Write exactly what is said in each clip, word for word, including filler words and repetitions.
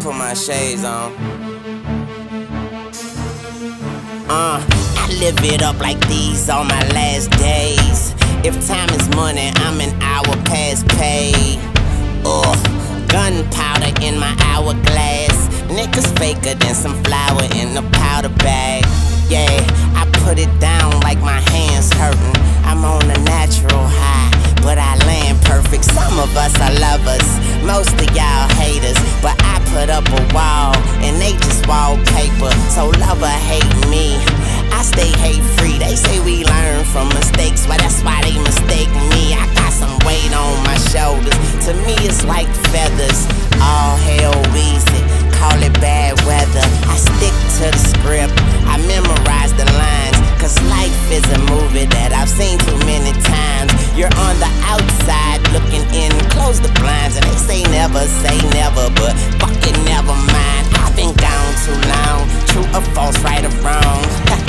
put my shades on. Uh, I live it up like these are my last days. If time is money, I'm an hour past pay. Ugh, gunpowder in my hourglass. Niggas faker than some flour in a powder bag. Yeah, I put it down like my hands hurting. I'm on a natural high, but I land perfect. Some of us are lovers, most of y'all haters. But I put up a wall, and they just wallpaper. So love or hate me, I stay hate free. They say we learn from mistakes, well that's why they mistake me. I got some weight on my shoulders, to me it's like feathers. All hell Weezy, call it bad weather. I stick to the script, I memorize the lines, cause life is a movie that I've seen too many times. You're on the outside looking in, close the blinds. And they say never say never, but fucking never mind. I've been gone too long, true or false, right or wrong.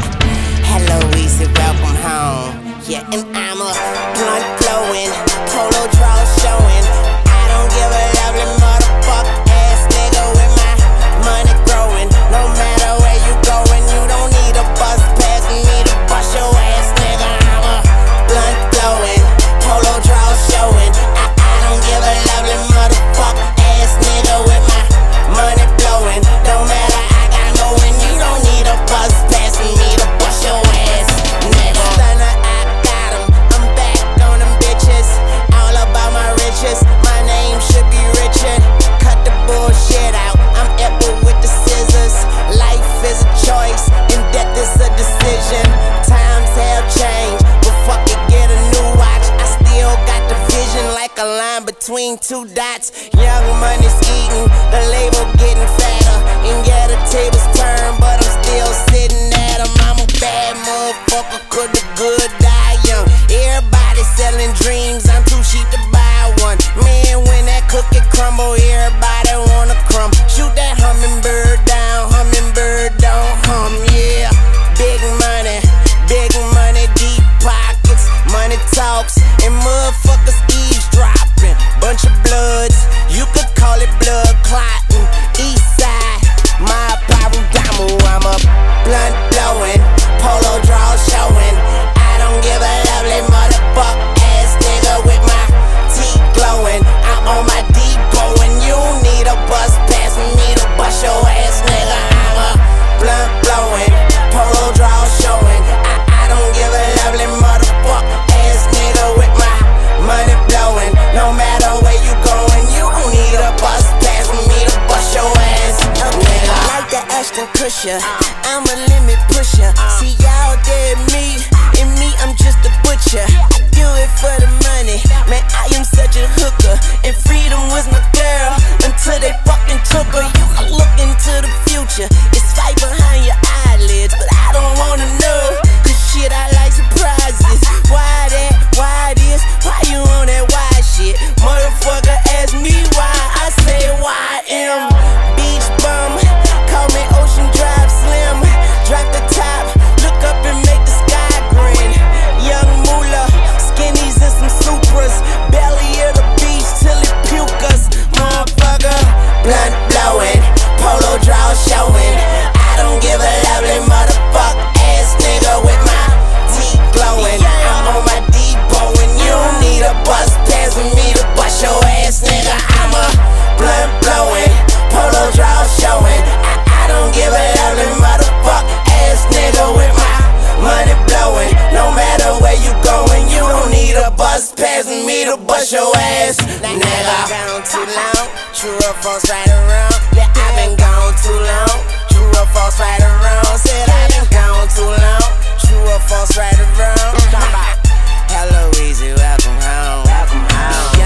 Hello Weezy, welcome home. Yeah, and I'm a blunt blowing, polo draw showing. I don't give a lovely motherfuck ass nigga with my money growing. No matter where you going, you don't need a bus pass me to bust your ass, nigga. I'm a blunt blowing, polo draw showing. I, I don't give a lovely motherfuck ass nigga with my money blowing. No matter I got going, you don't need a bus pass me to bust your ass, nigga. Stunner, I got 'em, I'm back on them bitches. All about my riches, my name should be Richard. Cut the bullshit out, I'm epic with the scissors. Life is a choice, and death is a decision. Times have changed, but fuck it, get a new watch. I still got the vision like a line between two dots. Young money's eating, the label getting fatter. And yeah, the tables turn, but I'm still sitting at 'em. I'm a bad motherfucker, could the good die young. Everybody selling dreams, I'm too cheap to buy one. Man, when that cookie crumble, everybody wanna crumb. Shoot that hummingbird down, hummingbird don't hum, yeah. Big money, big money, deep pockets. Money talks, and motherfuckers eavesdropping. Bunch of bloods, you could call it blood clotting. East side, my power damo, I'm a blunt blowing, polo draw showing. I don't give a lovely motherfuck ass nigga with my teeth glowing. I'm on my depot and you need a bus pass me to bust your ass, nigga. I'm a blunt blowing, polo draw showing. I, I don't give a lovely motherfuck ass nigga with my money blowing. No matter where you going, you don't need a bus pass me to bust your ass, nigga. Like the Ashton Kutcher, I'm a limit pusher. See y'all dead me, and me I'm just a butcher. I do it for the money, man I am such a hooker. And freedom was my girl, until they fucking took her. You can look into the future, it's right behind your eyelids. But I don't wanna know, cause shit I like surprises. Why that, why this, why you on that why shit? Motherfucker ask me why, I say why am beach bum, call me Ocean Drive Slim. Drop the top, look up and make the sky grin. Young moolah, skinnies and some Supras. Belly of the beach till it puke us, motherfucker. Blunt blowing, polo draw showing. I don't give a lovely motherfuck ass nigga with my teeth glowing. I'm on my depot and you don't need a bus pass with me to bust your ass, nigga. I'm a blunt blowing, polo draw showing. I, I don't give a lovely motherfuck ass nigga with my money blowing. No matter where you going, you don't need a bus pass with me to bust your ass, nigga. I've been gone too long, true or false, right or wrong. Yeah, I've been gone too long, true or false, right or wrong. Said I've been gone too long, true or false, right or wrong. Hello Weezy, welcome home, welcome home.